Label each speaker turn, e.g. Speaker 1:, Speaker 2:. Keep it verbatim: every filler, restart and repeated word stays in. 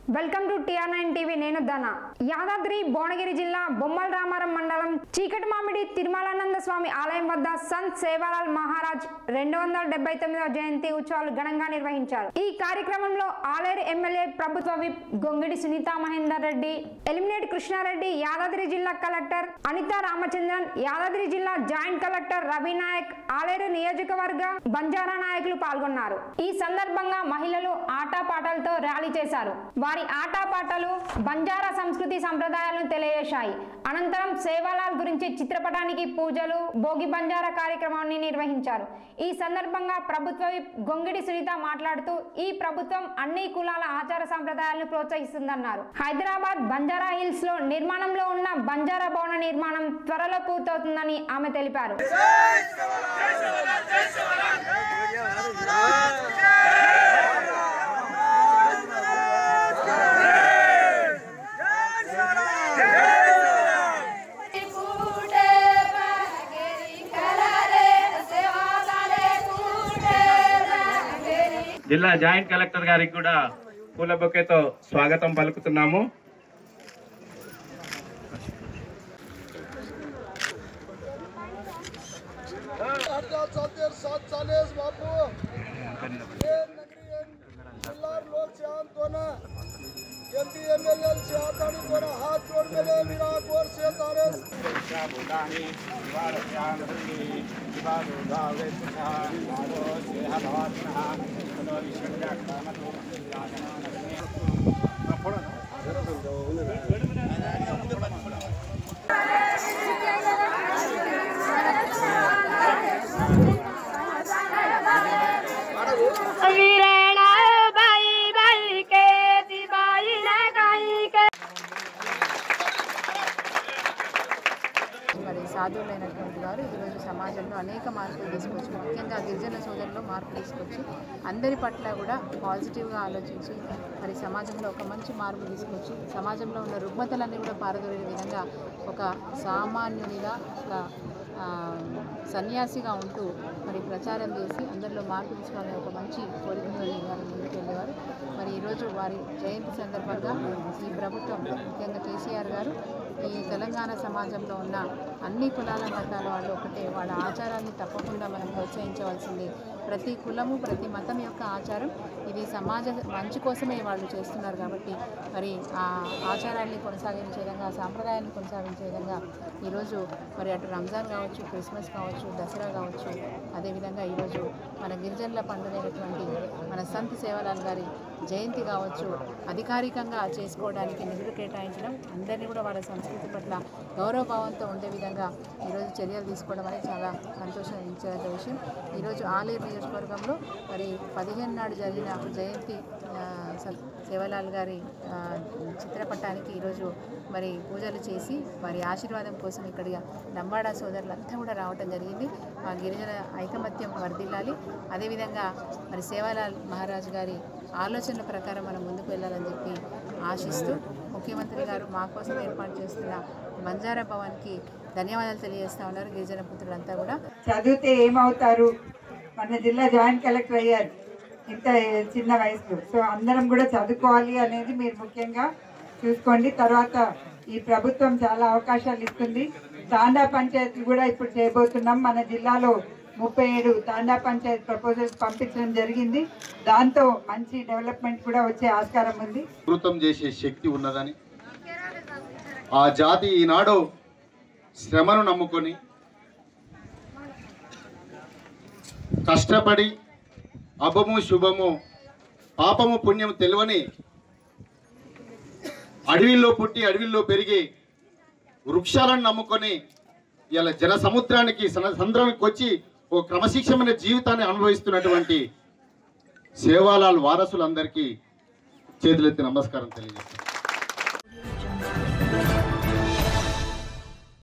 Speaker 1: Welcome to TR nine TV. నేను ధన. యాదాద్రి భువనగిరి జిల్లా బొమ్మల రామారం మండలం చీకటి మామిడి తిరుమలానంద స్వామి ఆలయం వద్ద సంత్ సేవాలాల్ మహారాజ్ రెండు వందల డెబ్బై తొమ్మిదవ జయంతి ఉత్సవాలు ఘనంగా నిర్వహించారు. ఈ కార్యక్రమంలో ఆలేరు ఎమ్మెల్యే ప్రభుత్వ విప్ గొంగిడి సునీతా మహేందర్ రెడ్డి, ఎలిమినేట్ కృష్ణారెడ్డి, యాదాద్రి జిల్లా కలెక్టర్ అనితా రామచంద్రన్, యాదాద్రి జిల్లా జాయింట్ కలెక్టర్ రవి నాయక్, ఆలేరు నియోజకవర్గ బంజారా నాయకులు పాల్గొన్నారు. ఈ సందర్భంగా మహిళలు ఆటపాటలతో ర్యాలీ చేశారు. వారి ఆటపాటలు బంజారా సంస్కృతి సంప్రదాయాలను తెలియజేశాయి. అనంతరం సేవాలాల్ గురించి చిత్రపటానికి పూజలు, భోగి బంజారా కార్యక్రమాన్ని నిర్వహించారు. ఈ సందర్భంగా ప్రభుత్వ గొంగిడి సునీత మాట్లాడుతూ ఈ ప్రభుత్వం అన్ని కులాల ఆచార సంప్రదాయాలను ప్రోత్సహిస్తుందన్నారు. హైదరాబాద్ బంజారా హిల్స్ లో నిర్మాణంలో ఉన్న బంజారా భవన నిర్మాణం త్వరలో పూర్తవుతుందని ఆమె తెలిపారు.
Speaker 2: జిల్లా జాయింట్ కలెక్టర్ గారికి కూడా పూల బొకేతో స్వాగతం పలుకుతున్నాము.
Speaker 3: మరి సాధువులైనటువంటి వారు ఈరోజు సమాజంలో అనేక మార్పులు తీసుకొచ్చి, ముఖ్యంగా గిరిజన సోదరుల్లో మార్పు తీసుకొచ్చి అందరి పట్ల కూడా పాజిటివ్గా ఆలోచించి మరి సమాజంలో ఒక మంచి మార్పు తీసుకొచ్చి సమాజంలో ఉన్న రుగ్మతలన్నీ కూడా పారదోలే విధంగా ఒక సామాన్యునిగా ఒక సన్యాసిగా ఉంటూ మరి ప్రచారం చేసి అందరిలో మార్పు తీసుకోవాలని ఒక మంచి కోరికతో వారు ముందుకు వెళ్ళేవారు. మరి ఈరోజు వారి జయంతి సందర్భంగా ఈ ప్రభుత్వం, ముఖ్యంగా కేసీఆర్ గారు ఈ తెలంగాణ సమాజంలో ఉన్న అన్ని కులాల మతాల వాళ్ళు ఒకటే, వాళ్ళ ఆచారాన్ని తప్పకుండా మనం ప్రోత్సహించవలసింది. ప్రతి కులము ప్రతి మతం యొక్క ఆచారం ఇది సమాజ మంచి కోసమే వాళ్ళు చేస్తున్నారు. కాబట్టి మరి ఆ ఆచారాన్ని కొనసాగించే విధంగా, సాంప్రదాయాన్ని కొనసాగించే విధంగా ఈరోజు మరి అటు రంజాన్ కావచ్చు, క్రిస్మస్ కావచ్చు, దసరా కావచ్చు, అదేవిధంగా ఈరోజు మన గిరిజనుల పండుగ అయినటువంటి మన సంత్ సేవాలాల్ గారి జయంతి కావచ్చు అధికారికంగా చేసుకోవడానికి నిధులు కేటాయించడం, అందరినీ కూడా వాళ్ళ సంస్కృతి పట్ల గౌరవభావంతో ఉండే విధంగా ఈరోజు చర్యలు తీసుకోవడం అనేది చాలా సంతోషించదగ్గ విషయం. ఈరోజు ఆలేరు నియోజకవర్గంలో మరి పదిహేను నాడు జరిగిన జయంతి సేవాలాల్ గారి చిత్రపటానికి ఈరోజు మరి పూజలు చేసి వారి ఆశీర్వాదం కోసం ఇక్కడిగా లంబాడా సోదరులంతా కూడా రావటం జరిగింది. ఆ గిరిజన ఐకమత్యం వర్ధిల్లాలి. అదేవిధంగా మరి సేవాలాల్ మహారాజ్ గారి ఆలోచనల ప్రకారం మనం ముందుకు వెళ్ళాలని చెప్పి ఆశిస్తూ ముఖ్యమంత్రి గారు మా కోసం ఏర్పాటు చేస్తున్న బంజారా భవన్కి ధన్యవాదాలు తెలియజేస్తూ ఉన్నారు. గిరిజన పుత్రులంతా కూడా
Speaker 4: చదివితే ఏమవుతారు, మన జిల్లా జాయింట్ కలెక్టర్ అయ్యారు ఇంత చిన్న వయసులో. సో అందరం కూడా చదువుకోవాలి అనేది మీరు ముఖ్యంగా చూసుకోండి. తర్వాత ఈ ప్రభుత్వం చాలా అవకాశాలు ఇస్తుంది. తాండా పంచాయతీలు కూడా ఇప్పుడు చేయబోతున్నాం. మన జిల్లాలో ముప్పై ఏడు తాండా పంచాయత్ ప్రపోజల్స్ పంపించడం జరిగింది. దాంతో మంచి డెవలప్మెంట్ కూడా వచ్చే ఆస్కారం ఉంది.
Speaker 5: అమృతం చేసే శక్తి ఉన్నదని ఆ జాతి ఈనాడు శ్రమను నమ్ముకొని కష్టపడి అభము శుభము పాపము పుణ్యము తెలియని అడవిల్లో పుట్టి అడవిల్లో పెరిగి వృక్షాలను నమ్ముకొని ఇలా జన సముద్రానికి సంద్రానికి వచ్చి ఒక క్రమశిక్షమైన జీవితాన్ని అనుభవిస్తున్నటువంటి సేవాలాల్ వారసులందరికీ చేతులెత్తి నమస్కారం తెలియజేస్తాను.